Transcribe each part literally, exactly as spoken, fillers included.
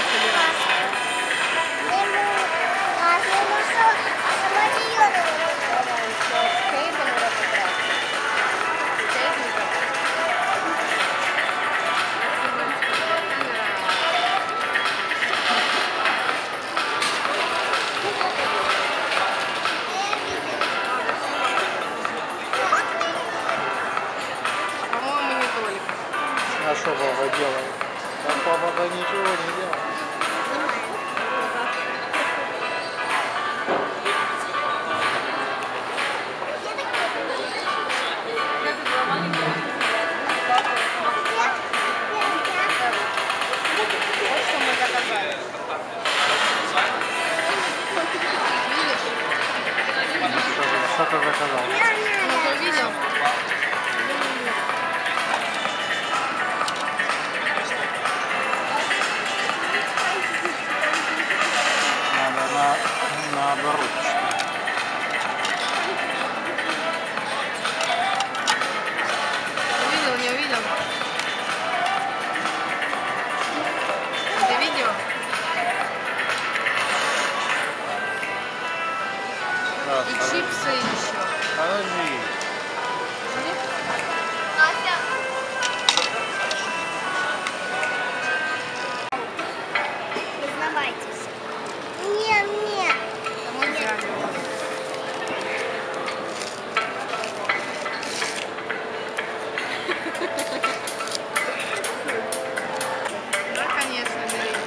собираться. Давай еще с Кейтом разобраться. С Кейтом. По-моему, не только. А что папа делает? Там папа-то ничего не делает. Вот что мы заказали. Что ты заказал? Ну, ты видел? Надо на, наоборот. Увидел, не увидел? Ты видел? Да, И чипсы еще. подожди. Признавайтесь. Нет, нет. Кому взяли? Да, конечно, бери.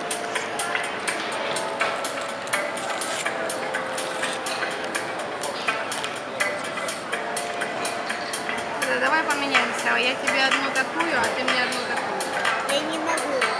Да, давай поменяемся. Я тебе одну такую, а ты мне одну такую. Я не могу.